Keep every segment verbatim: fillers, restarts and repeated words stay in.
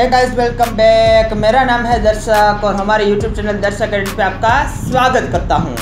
Hey guys, welcome back. मेरा नाम है दर्शक और हमारे यूट्यूब चैनल दर्शक एडिट पे आपका स्वागत करता हूँ।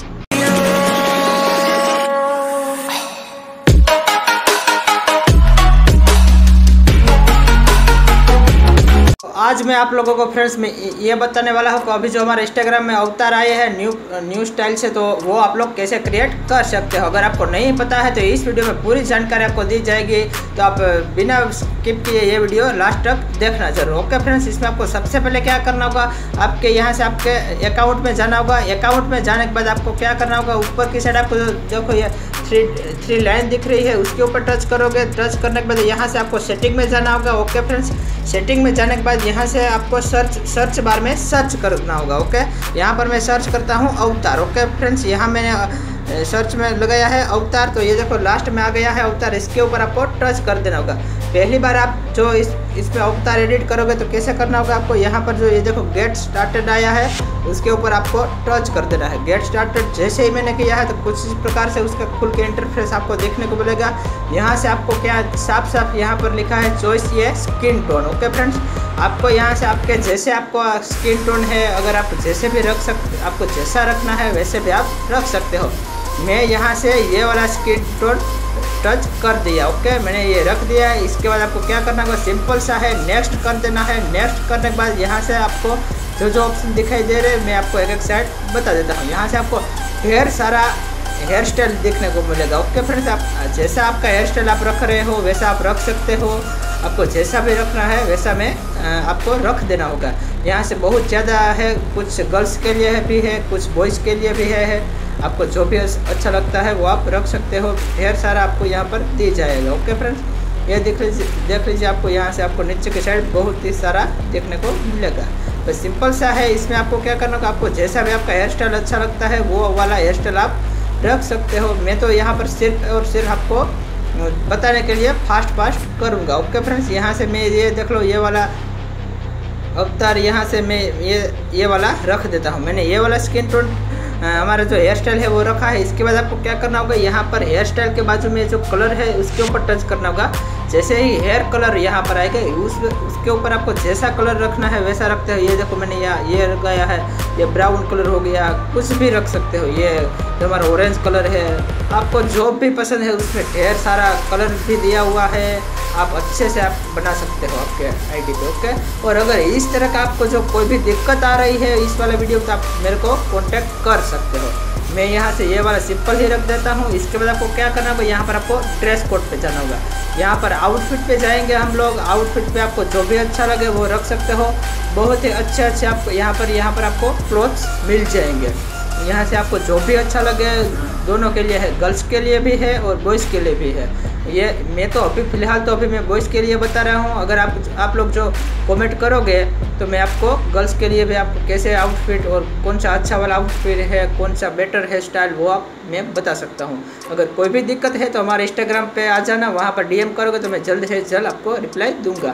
आज मैं आप लोगों को फ्रेंड्स में ये बताने वाला हूँ कि अभी जो हमारे इंस्टाग्राम में अवतार आए हैं न्यू न्यू स्टाइल से, तो वो आप लोग कैसे क्रिएट कर सकते हो। अगर आपको नहीं पता है तो इस वीडियो में पूरी जानकारी आपको दी जाएगी, तो आप बिना स्किप किए ये वीडियो लास्ट तक देखना जरूर। ओके फ्रेंड्स, इसमें आपको सबसे पहले क्या करना होगा, आपके यहाँ से आपके अकाउंट में जाना होगा। अकाउंट में जाने के बाद आपको क्या करना होगा, ऊपर की साइड आपको देखो ये थ्री थ्री लाइन दिख रही है, उसके ऊपर टच करोगे। टच करने के बाद यहाँ से आपको सेटिंग में जाना होगा। ओके फ्रेंड्स, सेटिंग में जाने के बाद यहाँ से आपको सर्च सर्च बार में सर्च करना होगा। ओके, यहाँ पर मैं सर्च करता हूँ अवतार। ओके फ्रेंड्स, यहाँ मैंने सर्च में लगाया है अवतार, तो ये देखो लास्ट में आ गया है अवतार। इसके ऊपर आपको टच कर देना होगा। पहली बार आप जो इस इसमें अवतार एडिट करोगे तो कैसे करना होगा, आपको यहाँ पर जो ये देखो गेट स्टार्टेड आया है, उसके ऊपर आपको टच कर देना है। गेट स्टार्टेड जैसे ही मैंने किया है तो कुछ इस प्रकार से उसका खुल के इंटरफेस आपको देखने को मिलेगा। यहाँ से आपको क्या साफ साफ यहाँ पर लिखा है चॉइस ये स्किन टोन। ओके फ्रेंड्स, आपको यहाँ से आपके जैसे आपको स्किन टोन है, अगर आप जैसे भी रख सकते, आपको जैसा रखना है वैसे भी आप रख सकते हो। मैं यहाँ से ये वाला स्किन टोन टच कर दिया। ओके, मैंने ये रख दिया है। इसके बाद आपको क्या करना होगा, सिंपल सा है, नेक्स्ट कर देना है। नेक्स्ट करने के बाद यहाँ से आपको जो जो ऑप्शन दिखाई दे रहे हैं मैं आपको एक एक साइड बता देता हूँ। यहाँ से आपको ढेर सारा हेयर स्टाइल देखने को मिलेगा। ओके फ्रेंड्स, आप जैसा आपका हेयर स्टाइल आप रख रहे हो वैसा आप रख सकते हो। आपको जैसा भी रखना है वैसा में आपको रख देना होगा। यहाँ से बहुत ज़्यादा है, कुछ गर्ल्स के लिए भी है, कुछ बॉयज़ के लिए भी है, है। आपको जो भी अच्छा लगता है वो आप रख सकते हो। ढेर सारा आपको यहाँ पर दी जाएगा। ओके फ्रेंड्स, ये देख लीजिए देख लीजिए आपको यहाँ से आपको नीचे की साइड बहुत ही सारा देखने को मिलेगा। तो सिंपल सा है, इसमें आपको क्या करना होगा, आपको जैसा भी आपका हेयर स्टाइल अच्छा लगता है वो वाला हेयर स्टाइल आप रख सकते हो। मैं तो यहाँ पर सिर्फ और सिर्फ आपको बताने के लिए फास्ट फास्ट करूँगा। ओके फ्रेंड्स, यहाँ से मैं ये देख लो ये वाला अवतार यहाँ से मैं ये ये वाला रख देता हूँ। मैंने ये वाला स्किन टोन हमारा जो हेयर स्टाइल है वो रखा है। इसके बाद आपको क्या करना होगा, यहाँ पर हेयर स्टाइल के बाजू में जो कलर है उसके ऊपर टच करना होगा। जैसे ही हेयर कलर यहाँ पर आएगा उस उसके ऊपर आपको जैसा कलर रखना है वैसा रखते हो। ये देखो मैंने यहाँ ये लगाया है, ये ब्राउन कलर हो गया, कुछ भी रख सकते हो। ये जो हमारा ऑरेंज कलर है, आपको जो भी पसंद है उसमें ढेर सारा कलर भी दिया हुआ है, आप अच्छे से आप बना सकते हो आपके आईडी पे। ओके, और अगर इस तरह का आपको जो कोई भी दिक्कत आ रही है इस वाले वीडियो तो आप मेरे को कांटेक्ट कर सकते हो। मैं यहाँ से ये वाला सिंपल ही रख देता हूँ। इसके बाद आपको क्या करना होगा, यहाँ पर आपको ड्रेस कोड पे जाना होगा। यहाँ पर आउटफिट पे जाएंगे हम लोग। आउटफिट पे आपको जो भी अच्छा लगे वो रख सकते हो। बहुत ही अच्छे अच्छे आपको यहाँ पर यहाँ पर आपको क्लोथ्स मिल जाएंगे। यहाँ से आपको जो भी अच्छा लगे, दोनों के लिए है, गर्ल्स के लिए भी है और बॉयज़ के लिए भी है। ये मैं तो अभी फ़िलहाल तो अभी मैं बॉयज़ के लिए बता रहा हूँ। अगर आप आप लोग जो कमेंट करोगे तो मैं आपको गर्ल्स के लिए भी आपको कैसे आउटफिट और कौन सा अच्छा वाला आउटफिट है, कौन सा बेटर हेयर स्टाइल, वो आप मैं बता सकता हूँ। अगर कोई भी दिक्कत है तो हमारे इंस्टाग्राम पे आ जाना, वहाँ पर डीएम करोगे तो मैं जल्द से जल्द आपको रिप्लाई दूंगा।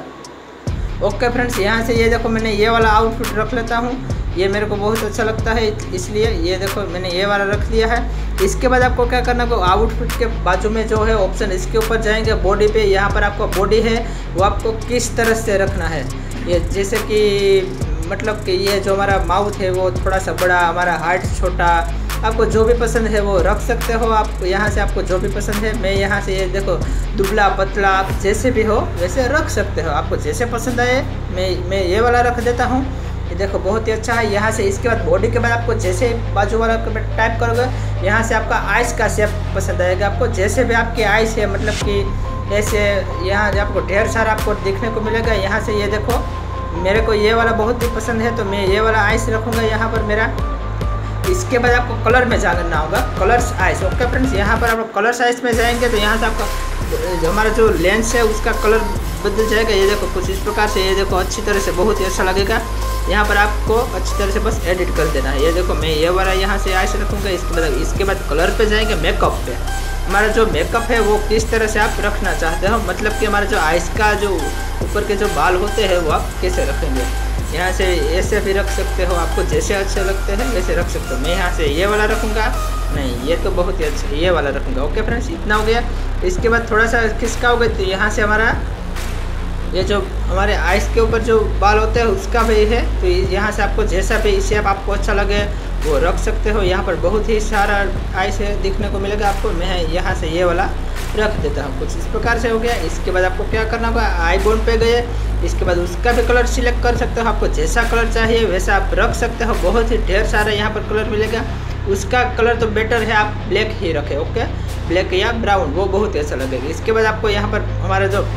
ओके फ्रेंड्स, यहाँ से ये देखो मैंने ये वाला आउटफिट रख लेता हूँ। ये मेरे को बहुत अच्छा लगता है, इसलिए ये देखो मैंने ये वाला रख दिया है। इसके बाद आपको क्या करना होगा, आउटफिट के बाजू में जो है ऑप्शन इसके ऊपर जाएंगे, बॉडी पे। यहाँ पर आपको बॉडी है वो आपको किस तरह से रखना है। ये जैसे कि मतलब कि ये जो हमारा माउथ है वो थोड़ा सा बड़ा, हमारा हार्ट छोटा, आपको जो भी पसंद है वो रख सकते हो। आप यहाँ से आपको जो भी पसंद है, मैं यहाँ से ये देखो दुबला पतला, आप जैसे भी हो वैसे रख सकते हो। आपको जैसे पसंद आए मैं मैं ये वाला रख देता हूँ। ये देखो बहुत ही अच्छा है। यहाँ से इसके बाद बॉडी के बाद आपको जैसे बाजू वाला टाइप करोगे, यहाँ से आपका आइस का शेप पसंद आएगा। आपको जैसे भी आपकी आइस है, मतलब कि ऐसे यहाँ आपको ढेर सारा आपको देखने को मिलेगा। यहाँ से ये देखो मेरे को ये वाला बहुत ही पसंद है तो मैं ये वाला आइस रखूँगा यहाँ पर मेरा। इसके बाद आपको कलर में जाना होगा, कलर्स आइस। ओके फ्रेंड्स, यहाँ पर आप कलर्स आइस में जाएंगे तो यहाँ से आपका जो हमारा जो लेंस है उसका कलर बदल जाएगा। ये देखो कुछ इस प्रकार से, ये देखो अच्छी तरह से बहुत ही अच्छा लगेगा। यहाँ पर आपको अच्छी तरह से बस एडिट कर देना है। ये देखो मैं ये वाला यहाँ से आइस रखूँगा। इसके बाद इसके बाद कलर पे जाएंगे, मेकअप पे। हमारा जो मेकअप है वो किस तरह से आप रखना चाहते हो, मतलब कि हमारा जो आइस का जो ऊपर के जो बाल होते हैं वो आप कैसे रखेंगे। यहाँ से ऐसे भी रख सकते हो, आपको जैसे अच्छे लगते हैं वैसे रख सकते हो। मैं यहाँ से ये वाला रखूँगा, नहीं ये तो बहुत ही अच्छा है, ये वाला रखूँगा। ओके फ्रेंड्स, इतना हो गया। इसके बाद थोड़ा सा खिसका हो गया तो यहाँ से हमारा ये जो हमारे आइस के ऊपर जो बाल होते हैं उसका भी है। तो यहाँ से आपको जैसा भी शेप आपको अच्छा लगे वो रख सकते हो। यहाँ पर बहुत ही सारा आइस है दिखने को मिलेगा आपको। मैं यहाँ से ये वाला रख देता हूँ। कुछ इस प्रकार से हो गया। इसके बाद आपको क्या करना होगा, आई बोन पे गए, इसके बाद उसका भी कलर सिलेक्ट कर सकते हो। आपको जैसा कलर चाहिए वैसा आप रख सकते हो। बहुत ही ढेर सारा यहाँ पर कलर मिलेगा। उसका कलर तो बेटर है आप ब्लैक ही रखें, ओके, ब्लैक या ब्राउन, वो बहुत अच्छा लगेगा। इसके बाद आपको यहाँ पर हमारा जो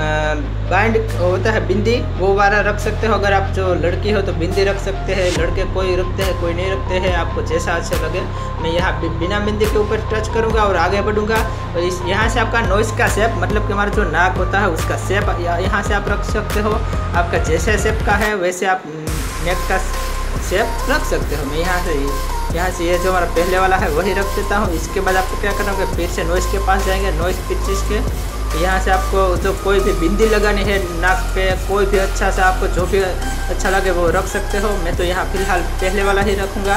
बैंड होता है बिंदी, वो वाला रख सकते हो। अगर आप जो लड़की हो तो बिंदी रख सकते हैं, लड़के कोई रखते हैं कोई नहीं रखते हैं, आपको जैसा अच्छा लगे। मैं यहाँ बिना बिंदी के ऊपर टच करूँगा और आगे बढ़ूँगा। और इस यहाँ से आपका नोज का शेप, मतलब कि हमारा जो नाक होता है उसका शेप यहाँ से आप रख सकते हो। आपका जैसे शेप का है वैसे आप नेक का शेप रख सकते हो। मैं यहाँ से यहाँ से ये जो हमारा पहले वाला है वही रख देता हूँ। इसके बाद आपको क्या करना होगा, फिर से नॉइस के पास जाएंगे, नॉइस पिक्चर्स के। यहाँ से आपको जो कोई भी बिंदी लगानी है नाक पे, कोई भी अच्छा सा आपको जो भी अच्छा लगे वो रख सकते हो। मैं तो यहाँ फिलहाल पहले वाला ही रखूँगा।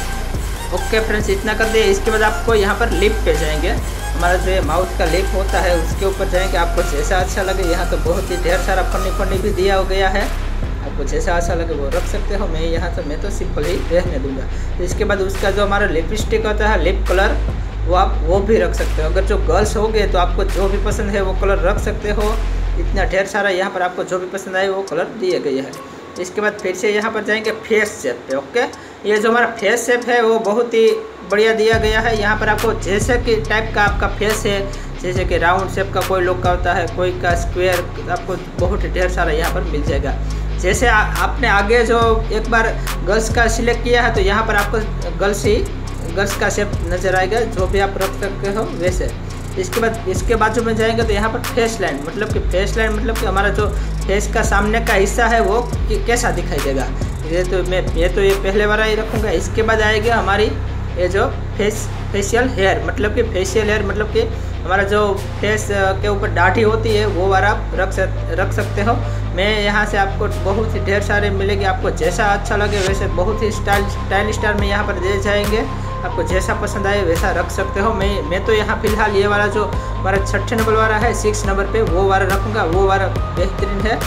ओके फ्रेंड्स, इतना कर दिए। इसके बाद आपको यहाँ पर लिप पे जाएंगे। हमारा जो माउथ का लिप होता है उसके ऊपर जाएंगे। आपको जैसा अच्छा लगे, यहाँ तो बहुत ही ढेर सारा फनी फनी भी दिया हो गया है, आपको जैसा अच्छा लगे वो रख सकते हो। मैं यहाँ तो मैं तो सिंपल ही रहने दूंगा। इसके बाद उसका जो हमारा लिपस्टिक होता है, लिप कलर, वो आप वो भी रख सकते हो। अगर जो गर्ल्स हो गए तो आपको जो भी पसंद है वो कलर रख सकते हो। इतना ढेर सारा यहाँ पर आपको जो भी पसंद आए वो कलर दिए गए हैं। इसके बाद फिर से यहाँ पर जाएंगे फेस शेप पे, ओके। ये जो हमारा फेस शेप है वो बहुत ही बढ़िया दिया गया है। यहाँ पर आपको जैसे कि टाइप का आपका फेस है, जैसे कि राउंड शेप का कोई लोग का होता है, कोई का स्क्वायर, आपको बहुत ही ढेर सारा यहाँ पर मिल जाएगा। जैसे आ, आपने आगे जो एक बार गर्ल्स का सिलेक्ट किया है तो यहाँ पर आपको गर्ल्स ही गर्ल्स का शेप नज़र आएगा, जो भी आप रख सकते हो वैसे। इसके बाद इसके बाजू में जाएंगे तो यहाँ पर फेस लाइन, मतलब कि फेस लाइन मतलब कि हमारा जो फेस का सामने का हिस्सा है वो कैसा दिखाई देगा। ये तो मैं ये तो ये पहले वाला ही रखूँगा। इसके बाद आएगी हमारी ये जो फेस फेशियल हेयर, मतलब कि फेशियल हेयर मतलब कि हमारा जो फेस के ऊपर दाढ़ी होती है वो वाला आप रख सक रख सकते हो। मैं यहाँ से आपको बहुत ही ढेर सारे मिलेंगे, आपको जैसा अच्छा लगे वैसे बहुत ही स्टाइल स्टाइल स्टार में यहाँ पर दे जाएंगे। आपको जैसा पसंद आए वैसा रख सकते हो। मैं मैं तो यहाँ फिलहाल ये वाला जो हमारा छठे नंबर वाला है, सिक्स नंबर पे वो वाला रखूँगा, वो वाला बेहतरीन है।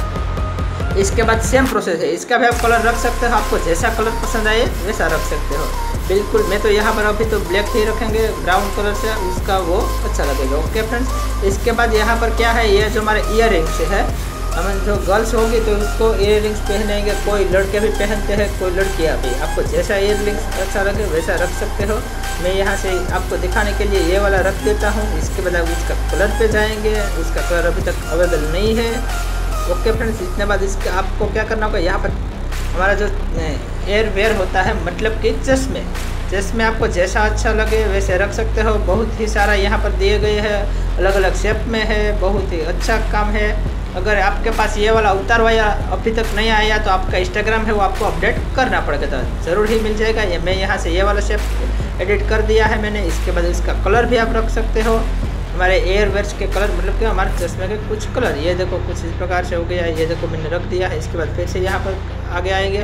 इसके बाद सेम प्रोसेस है, इसका भी आप कलर रख सकते हो। आपको जैसा कलर पसंद आए वैसा रख सकते हो। बिल्कुल, मैं तो यहाँ पर अभी तो ब्लैक ही रखेंगे, ब्राउन कलर से, उसका वो अच्छा लगेगा। ओके फ्रेंड्स, इसके बाद यहाँ पर क्या है, ये जो हमारे ईयर रिंग्स है, हम जो गर्ल्स होगी तो उसको ईयर रिंग्स पहनेंगे, कोई लड़के भी पहनते हैं, कोई लड़कियाँ भी। आपको जैसा ईयर रिंग्स अच्छा लगे वैसा रख सकते हो। मैं यहाँ से आपको दिखाने के लिए ये वाला रख देता हूँ। इसके बाद आप उसका कलर पे जाएंगे, उसका कलर अभी तक अवेलेबल नहीं है। ओके फ्रेंड्स, इतने बाद इसका आपको क्या करना होगा, यहाँ पर हमारा जो एयर वेयर होता है, मतलब कि चश्मे, चश्मे आपको जैसा अच्छा लगे वैसे रख सकते हो। बहुत ही सारा यहाँ पर दिए गए हैं, अलग अलग शेप में है, बहुत ही अच्छा काम है। अगर आपके पास ये वाला अवतार वाला अभी तक नहीं आया तो आपका इंस्टाग्राम है वो आपको अपडेट करना पड़ेगा, तो ज़रूर ही मिल जाएगा। ये मैं यहाँ से ये वाला शेप एडिट कर दिया है मैंने। इसके बाद इसका कलर भी आप रख सकते हो, हमारे एयर वेयर्स के कलर, मतलब कि हमारे चश्मे के कुछ कलर। ये देखो कुछ इस प्रकार से हो गया, ये देखो मैंने रख दिया है। इसके बाद फिर से यहाँ पर आगे आएंगे।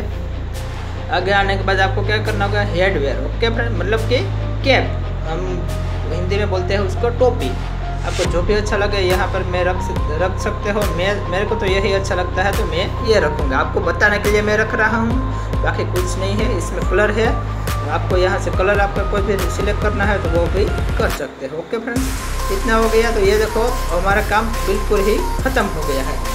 आगे आने के बाद आपको क्या करना होगा, हेड वेयर, ओके फ्रेंड, मतलब कि कैप, हम हिंदी में बोलते हैं उसको टोपी। आपको जो भी अच्छा लगे यहाँ पर मैं रख रख सकते हो। मैं मेरे को तो यही अच्छा लगता है तो मैं ये रखूँगा। आपको बताने के लिए मैं रख रहा हूँ, बाकी कुछ नहीं है। इसमें कलर है, आपको यहाँ से कलर आपका कोई भी सिलेक्ट करना है तो वो भी कर सकते हो। ओके फ्रेंड्स, इतना हो गया। तो ये देखो हमारा काम बिल्कुल ही ख़त्म हो गया है।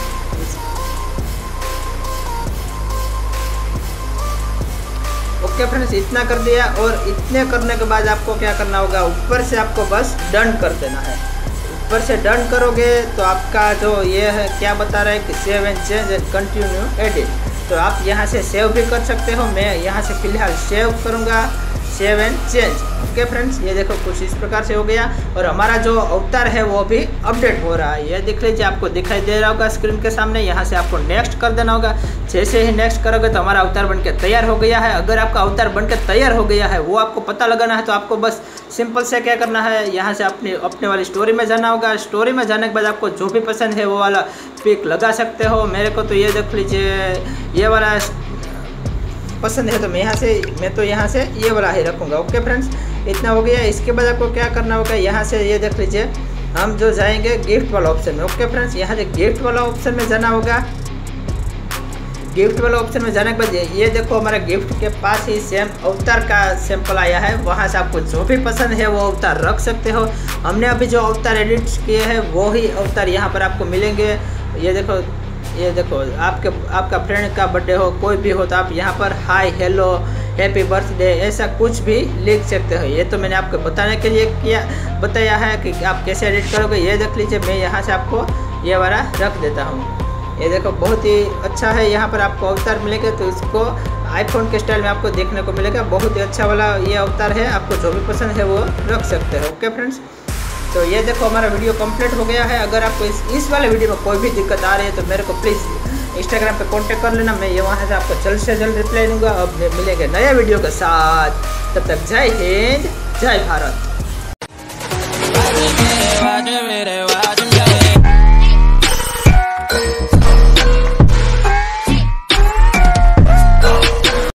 ओके फ्रेंड्स, इतना कर दिया। और इतने करने के बाद आपको क्या करना होगा, ऊपर से आपको बस डन कर देना है। ऊपर से डन करोगे तो आपका जो ये है क्या बता रहा है कि save and change and continue edit, तो आप यहाँ से सेव भी कर सकते हो। मैं यहाँ से फिलहाल सेव करूँगा, save and change. Okay friends, ये देखो कुछ इस प्रकार से हो गया। और हमारा जो अवतार है वो भी अपडेट हो रहा है, ये देख लीजिए, आपको दिखाई दे रहा होगा स्क्रीन के सामने। यहाँ से आपको नेक्स्ट कर देना होगा। जैसे ही नेक्स्ट करोगे तो हमारा अवतार बनके तैयार हो गया है। अगर आपका अवतार बनके तैयार हो गया है वो आपको पता लगाना है तो आपको बस सिंपल से क्या करना है, यहाँ से अपनी अपने वाली स्टोरी में जाना होगा। स्टोरी में जाने के बाद आपको जो भी पसंद है वो वाला पिक लगा सकते हो। मेरे को तो ये देख लीजिए ये वाला पसंद है तो मैं यहाँ से मैं तो यहाँ से ये वाला ही रखूँगा। ओके फ्रेंड्स, इतना हो गया। इसके बाद आपको क्या करना होगा, यहाँ से ये देख लीजिए हम जो जाएंगे गिफ्ट वाला ऑप्शन में। ओके फ्रेंड्स, यहाँ से गिफ्ट वाला ऑप्शन में जाना होगा। गिफ्ट वाला ऑप्शन में जाने के बाद ये देखो हमारे गिफ्ट के पास ही सेम अवतार का सैंपल आया है। वहाँ से आपको जो भी पसंद है वो अवतार रख सकते हो। हमने अभी जो अवतार एडिट किए हैं वो ही अवतार यहाँ पर आपको मिलेंगे। ये देखो, ये देखो आपके आपका फ्रेंड का बर्थडे हो, कोई भी हो, तो आप यहाँ पर हाय, हेलो, हैप्पी बर्थडे ऐसा कुछ भी लिख सकते हो। ये तो मैंने आपको बताने के लिए किया बताया है कि आप कैसे एडिट करोगे। ये देख लीजिए, मैं यहाँ से आपको ये वाला रख देता हूँ। ये देखो बहुत ही अच्छा है। यहाँ पर आपको अवतार मिलेगा तो इसको आईफोन के स्टाइल में आपको देखने को मिलेगा। बहुत ही अच्छा वाला ये अवतार है, आपको जो भी पसंद है वो रख सकते हो। ओके फ्रेंड्स, तो ये देखो हमारा वीडियो कंप्लीट हो गया है। अगर आपको इस इस वाले वीडियो में कोई भी दिक्कत आ रही है तो मेरे को प्लीज़ इंस्टाग्राम पे कांटेक्ट कर लेना। मैं ये वहाँ से आपको जल्द से जल्द रिप्लाई दूँगा। अब मिलेंगे नए वीडियो के साथ, तब तक जय हिंद, जय भारत।